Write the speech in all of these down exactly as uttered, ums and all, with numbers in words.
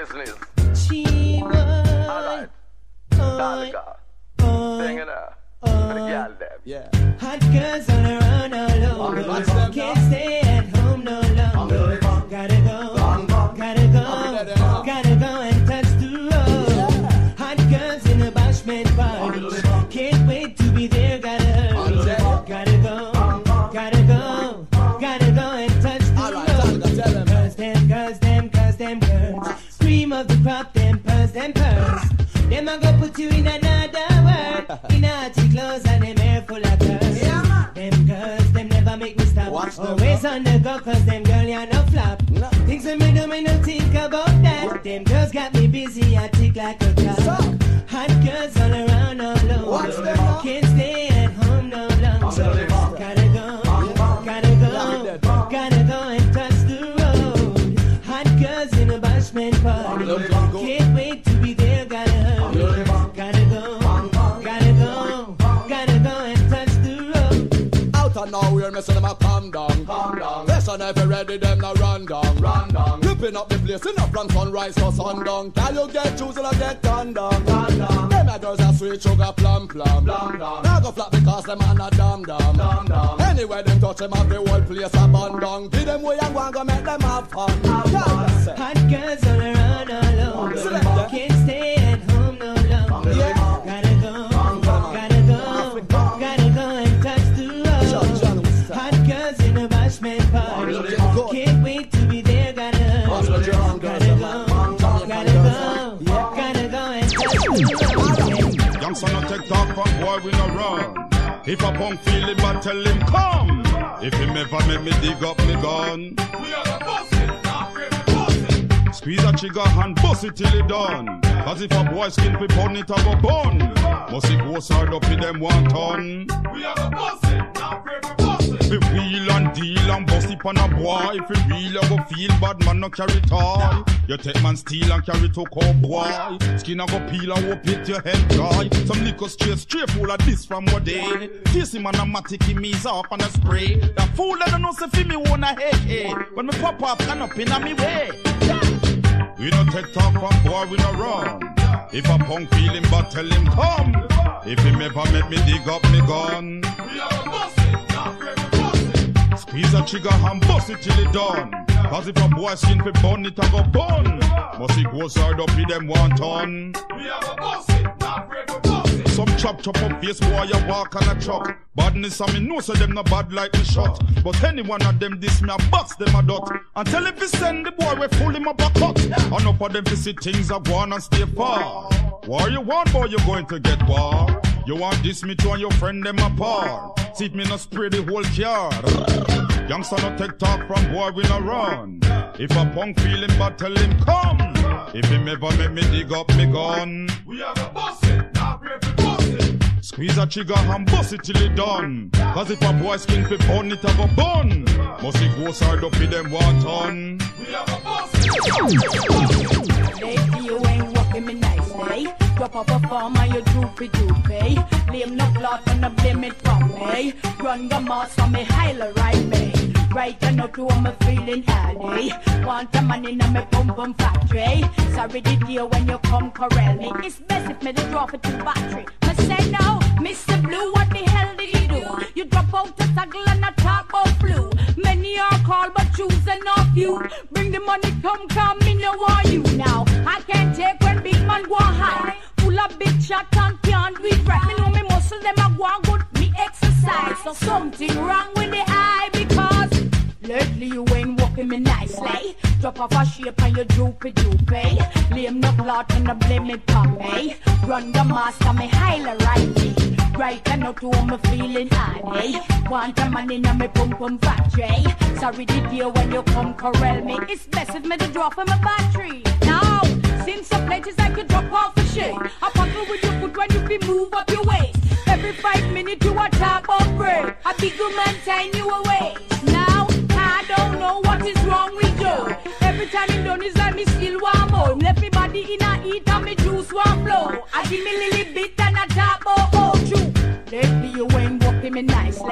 business. Alright. Danica. Sing it out. For the gal them. Yeah. Hot girls all around all over. Can't stay at home no longer. Gotta go, gotta go, gotta go and touch the road. Hot girls in a bashment party. Can't wait to be there. Gotta hurry. Gotta go, gotta go, gotta go and touch the road. Cause them girls, them girls, them girls. Cream of the crop, them pearls, them pearls. Them a go put you in another world. In naughty clothes and them hair full of curls. Yeah, them girls, them never make me stop. Watch always on the go cause them girl ya no flop. No. Things that me do me no think about that. What? Them girls got me busy, I tick like a clock. So. Hot girls all around all over. Can't stay at home no longer. Gotta go, gotta go, gotta go and touch the road. Hot girls in a bashment party. Can't wait to be there, gotta hurry. Gotta go, gotta go, gotta go and touch the road. Out of nowhere, me say them a calm down, calm down. Listen, if you ready, them now run down, run down. Ripping up the place, enough from sunrise to sundown. Can you get juice and I get turned down, turned down. Them a girls are sweet sugar plum plum, plum plum. Now go flat because them a dum dum, dum dum. Anyway, them touch them have the whole place abandoned. Give them way and go and go make them have fun. Hot girls all around all over. Can't stay at home no longer. Yeah. Gotta go, gotta go, gotta go and touch the road. Hot girls in a bashment party. Can't wait to be there. Gotta hurry. Gotta go, gotta go, gotta go and touch the road. Young son no take talk from boy we no run. If a punk feel it, but tell him come. If him ever make me dig up me gun, we are the boss it, not ready boss it. Squeeze a trigger and bust it till it done. Cause if a boy skin fi bun it a go bun. Must it go hard up in them one ton. We are the boss it, not ready boss it. We wheel and deal and bust it on a boy. If you real you go feel bad man no carry toy. You take man steal and carry to cowboy. Skin a go peel and whoop it your head dry. Some liquor straight straight full of this from what day. Face him and a matic him ease off and a spray. That fool I don't know say fi me wanna head hey. When me pop up can up in a me way. We no take talk from boy we no run. If a punk feel him but tell him come. If him ever make me dig up me gun. We are a boss it, not ready boss it. Squeeze a trigger and bust it till it done. Cause if a boy skin fi bun it a go bun. Must it go hard up in them one ton. We are a boss it, not ready boss it. Some chop chop up face boy you walk on a truck. Badness and me know so them no bad like me shot. But any one of them this me a box them a dot. And tell him fi send the boy we fool him up a cut. And up for them fi see things a go on and stay far. War you want boy you going to get war. You want this me too and your friend them apart. See me no spray the whole car. Youngster no take talk from boy we no run. If a punk feel him but tell him come. If him ever make me dig up me gun. We have a boss it, not brave to boss it. Squeeze a trigger and bust it till it done. Cause if a boy skin fi bun it a go bun. Must it go hard up in them one ton. We have a boss it. Lady, you ain't walking me nicely. Drop off a form and you droopy droopy. Blame no plot and no blame it from me. Run the mouse for me, highlight right me. Right and out to me feeling early. Want a man in a me pum pum factory. Sorry the day when you come corral me. It's best if me the drop it to battery. Me say no, Mister Blue, what the hell did you do? You drop out a toggle and a talk about flu. Many are called but choosing off you. Bring the money, come come, me no want you now. I can't take when big man go high. Full of big shot and can't do it right. Me know me muscle them a go and good me exercise. So something wrong with the eye because lately you ain't walking me nicely. Drop off a shape and you droopy droopy. Blame no plot and no blame it on me. Run the master me highly right me. Right and out to me feeling honey. Want a man in a me pum pum factory. Sorry the day when you come corral me. It's best if me to drop on my battery. Now, since some places I could drop off a shit. I puckle with your foot when you be move up your waist. Every five minutes you a talk about break. A big man tying you away. Now, I don't know what is wrong with you. Every time he done his like me still want more. Left me body in a heat and me juice want flow. I give me little bit and a talk about oh true. Lately you ain't walking me nicely.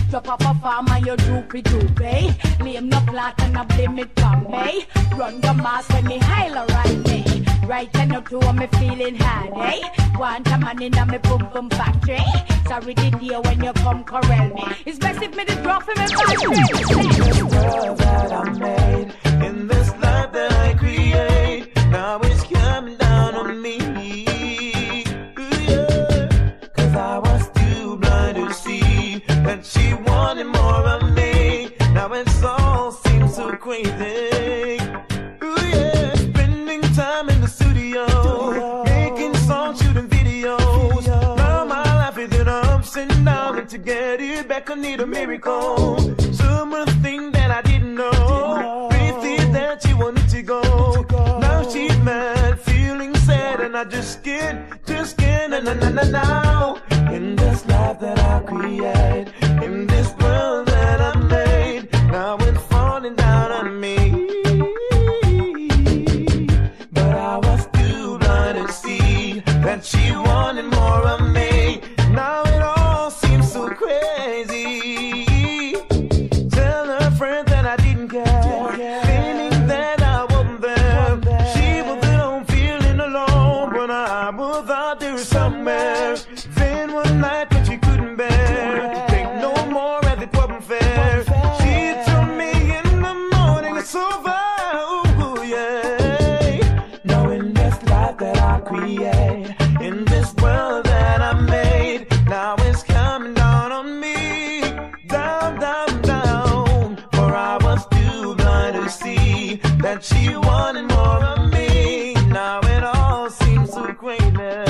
Drop off a farm and you droopy droopy. Lame no plot and I blame it from me. Run the mask when me holler right me. Right and up to me feeling hard, eh? Want a man in a me pum pum factory. Sorry the day when you come corral me. It's best if me the drop for me factory. This world that I made, in this life that I create, now it's coming down on me. Ooh, yeah. Cause I was too blind to see that she wanted more of me. Now it's all seems so crazy. Ooh, yeah. Spending time in the studio, making songs, shooting videos. Now my life is in ups and downs, and to get it back I need a miracle. Someone thing that I didn't know, everything that she wanted to go. Now she's mad, feeling sad, and I just can't, just can't, na na na na now. In this life that I create, in this world that I made, now it's falling down on me. But I was too blind to see that she wanted more of me. Now it all seems so crazy. Tell her friend that I didn't care, feeling that I wasn't there. She was at home feeling alone, but I was out there somewhere. Then one night when she couldn't bear, think no more as it wasn't fair, she told me in the morning it's over. Ooh, yeah. Now in this life that I create, in this world that I made, now it's coming down on me. Down, down, down. For I was too blind to see that she wanted more of me. Now it all seems so crazy.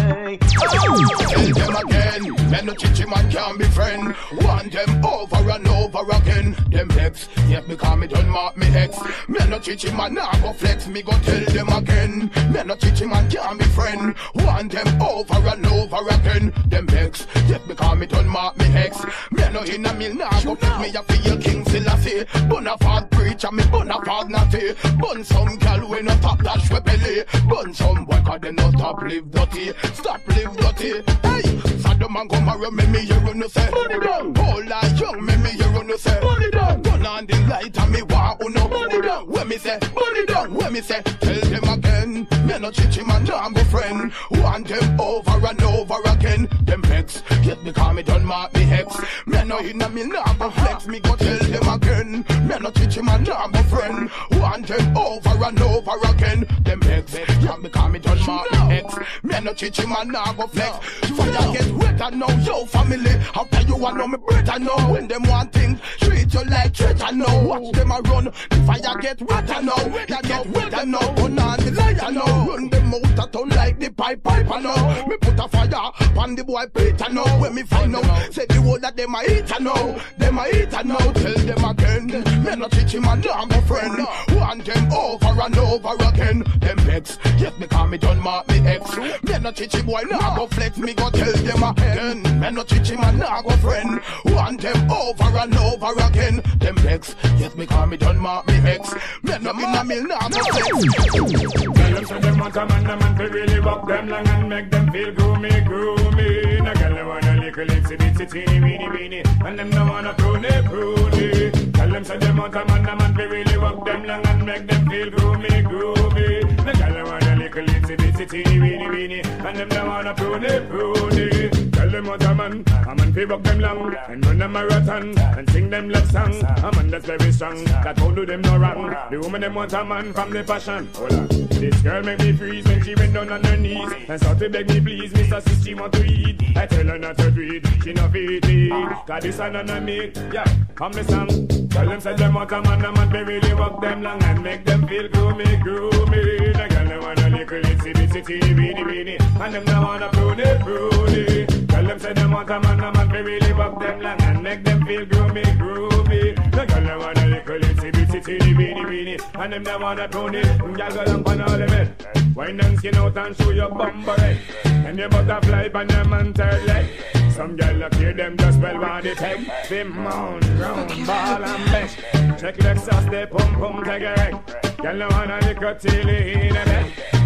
Tell them again, men no chichi man can't be friend. Want them over and over again. Them vex, yet because me done mark me hex. Men no chichi man nah go flex, me go tell them again. Men no chichi man can't be friend. Want them over and over again. Them vex, yet because me done mark me hex. Men no in a mill nah go flex, me a feel King Selassie. Bonafide preacher, me bonafide natty. Bun some gal when no top dash we belly. Bun some boy cause they no stop live dirty. Stop live dirty. Hey, Saddam man come marry me, me hear no say money down. Hold on young, me me hear no say money down. Turn on the light and me want uno money down. When me say money down, when me say tell them again. Me no chichi man, nah be friend. Want them over and over again. Them vex, yet because me done mark me hex. Me no in a me nah go flex, me go tell them again. Me no chichi man, nah be friend. Want them over and over again. Them vex, yet because me done mark me hex. Me no chichi man, nah go flex. Fire get wetter now, yo family. After you want know me better now. When them want things, treat you like treasure now. Watch them a run, the fire get wetter now. Ya get wetter now, turn on the lighter now. Run them out a town like the pipe piper now. Me put a fire on the boy Peter now. When me find out, say the whole that them a eater now. Them a eater now, tell them again. Me no teach him and I'm a friend. Want them over and over again. Them vex, yes because me done mark me ex. Me no teach him boy now go flex, me go tell them again. Me no teach him and now go friend. Want them over and over again. Them vex, yes because me done mark me ex. Me no in a mill now go flex. Tell them so them want a man, a man to really rock them long and make them feel groomy, groomy. No girl no wanna little itsy bitsy teeny weeny weeny, and them no wanna pruny, pruny. Tell them so them want a man, a man to really rock them long and make them feel groomy, groomy. No girl no wanna little itsy bitsy teeny weeny weeny, and them no wanna pruny, pruny. Tell them what a man, a man to rock them long and run a marathon and sing them love song. A man that's very strong, that won't do them no wrong. The woman them want a man from the passion. Hold on. This girl make me freeze when she went down on her knees and start to beg me please, Mister Sis, she want to eat. I tell her not to do it, she not fit it. Cause this one on me, yeah, come the song. Tell them say them want a man, a man, they really walk them long and make them feel groomy, groomy. The girl they want a little itsy bitsy teeny weeny weeny, and them they want a pruny, pruny. Tell them say them want a man, a man, they really walk them long and make them feel groomy, groomy. The girl they want a little itsy bitsy teeny weeny weeny, and them they want a pruny. Y'all go down on all the bed, wine and skin out and show your bumper leg, and your butterfly on your man third leg. Some girl look here, them just well want the peg. Them mound, round, ball and bench. Check Lexus, they pump, pump, take a wreck. Girl no wanna lick a tilly in a bed.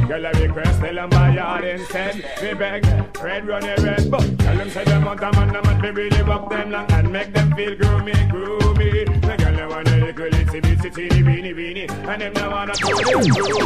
Girl, I request, tell them buy yard instead. Me beg, red run a red, but tell them say them want a man, a man, we really rock them long and make them feel groomy, groomy. The girl, they want a little itsy bitsy teeny weeny weeny, and them now wanna go them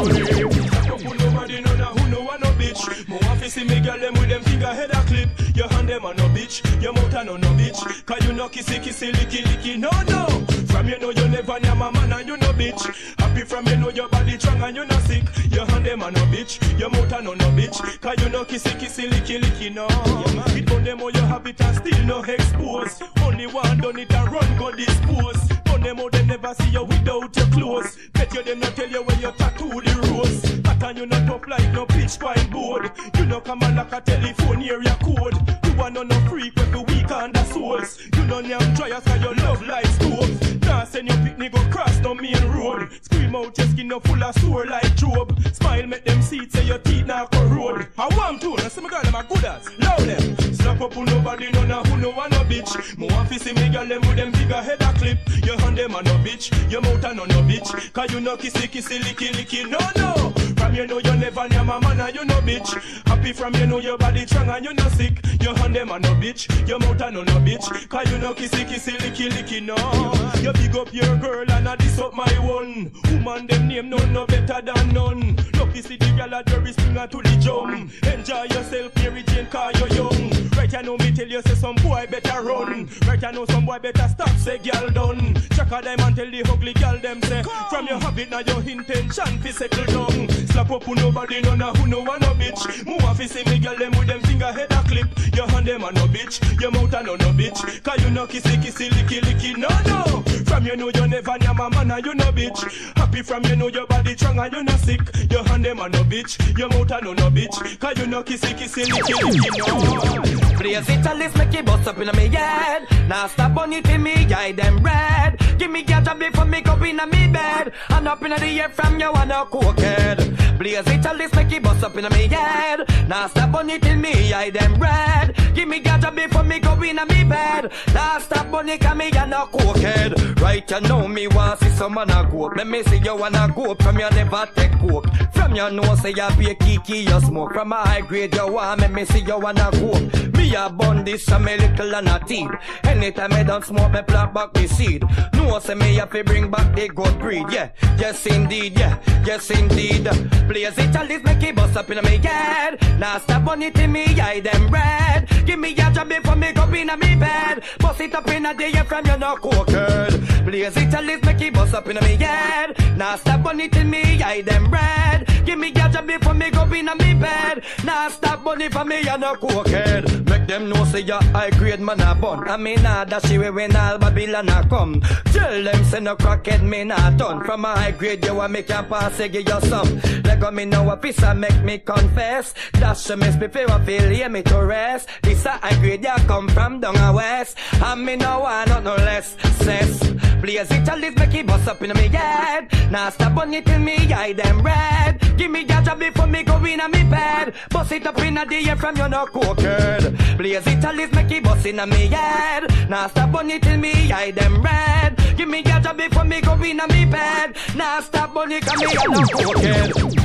groomy. Who nobody know now, who no want no bitch. More office see me girl, them with them finger head a clip. Your hand them on no bitch, your mouth a no no bitch. Cause you no kissy kissy licky licky, no no. From you know you never near my man and you no bitch. Happy from you know your body strong and you no sick. Your hand them on no bitch, your mouth a no no bitch. Cause you no kissy kissy licky licky, no. Yeah, it on them all you have it and still no expose. Only one done it and run go dispose. On them all they never see you without your clothes. Bet you them not tell you when you tattoo the rose. Pattern you not up like no pitch pine board. You no come and like a telephone area code. You want no freak with the weak and the souls. You no name dryers cause you love like stove. Nah send your picnic go cross no main road. Scream out your skin no full of sore like Job. Smile make them see it say your teeth now corrode. I want to, now see me girl them a good ass. Loud them. Slap up on nobody no na who no want no bitch. More office see me girl them with them bigger head a clip. Your hand them a no bitch, your mouth a no no bitch. Cause you no kissy kissy licky licky, no no. From you know you never near my man and you no bitch. Happy from you know your body strong and you no sick. Your hand them a no bitch, your mouth a no no bitch. Cause you no kissy kissy licky licky, no. You big up your girl and I this up my one. Woman them name none no better than none. Lucky see the girl a Jerry Springer to the jump. Enjoy yourself, Mary Jane, cause you're young. Right I know me tell you say some boy better run. Right I know some boy better stop say girl done. Check a them and tell the ugly girl them say from your habit now your intention fi settle down. Slap up on nobody no na who no want no bitch. Move off fi see me girl them with them finger head a clip. Your hand them a no bitch, your mouth a no no bitch. Cause you no kissy kissy licky licky, no no. From you know you never near my man and you no bitch. Happy from you know your body strong and you no sick. Your hand them a no bitch, your mouth a no no bitch. Cause you no kissy kissy licky licky, no. Blaze it and let's make it bust up in me head. Now stop on it in me eye them red. Give me gas a before me go in a me bed. And up in the air from you and a cokehead. Blaze it and let's make it bust up in me head. Now stop on it in me eye them red. Give me gas a before me go in a me bed. Now stop on it and me and a cokehead. Right you know me want see some man a go up. Let me see you wanna go up from you never take coke. From you know say you be a kiki you smoke. From a high grade you want let me see you wanna go up. Me a bun this and me little and a teeth. Anytime I don't smoke me plant back the seed. No say me have to bring back the good breed. Yeah, yes indeed, yeah, yes indeed. Blaze it and let's make it bust up in me head. Now stop on it in me eye them red. Give me a job before me go in a me bed. Bust it up in a day from you no cokehead. Blaze it and let's make it bust up in me head. Now stop on it in me eye them red. Give me a job before me go in a me bed. Now stop on it for me you no cokehead. Make them know say ya high grade man a bun. I mean nah that she when all Babylon a come. Tell them say no crackhead me not done. From a high grade you a make your pass say give you some. Like a me know a piece a make me confess. That's a miss before I feel hear me to rest. This a high grade ya come from down a west. And me no want not no less cess. Blaze it and let's make it bust up in me head. Now stop on it in me eye them red. Give me that job before me go in a me bed. Bust it up in a day from you no cokehead. Blaze it and let's make it bust in a me head. Now stop on it in me eye them red. Give me that job before me go in a me bed. Now stop on it and me a no cokehead.